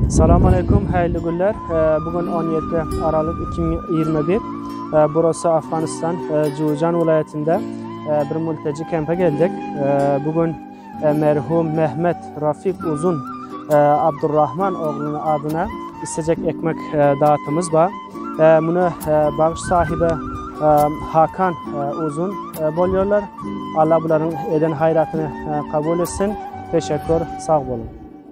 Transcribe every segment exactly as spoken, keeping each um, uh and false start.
Assalamu alaikum, hayırlı günler. Bugün on yedi Aralık iki bin yirmi bir. Burası Afganistan, Jujan vilayetinde bir mülteci kempe geldik. Bugün merhum Mehmet Rafik Uzun Abdurrahman oğlunun adına isteyecek ekmek dağıtımız var. Bunu bağış sahibi Hakan Uzun buluyorlar. Allah bunların eden hayratını kabul etsin. Teşekkür, sağ olun.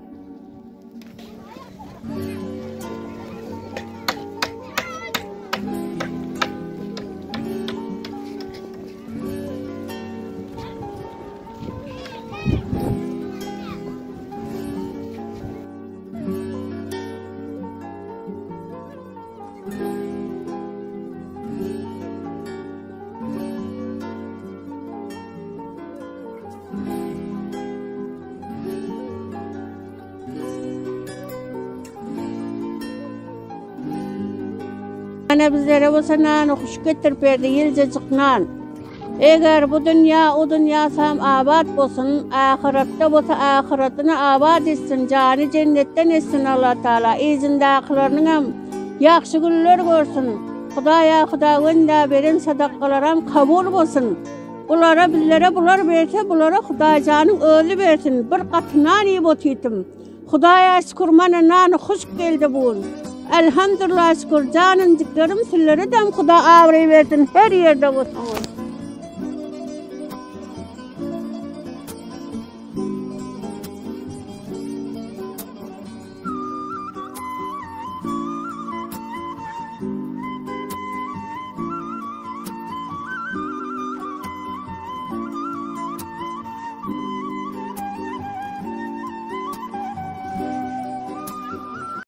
Ana bizlere bu sananı hoş getirip verdi yılcacıknan. Eğer bu dünya o dünya sam abad olsun, ahirette bu ahiretini abad etsin, canı cennetten etsin Allah Teala. İzindaklarının yaxşı günler görsün. Xudaya Xuda gönder berin sadaqalaram kabul olsun. Bulara bizlere bular verse bulara Xuda canın ölü versin. Bir qatından iyi botitim. Xudaya şükür mana nan hoş geldi bu. Elhamdülillah şükür canın diklerim sizlere dem Xuda avri versin her yerde olsun.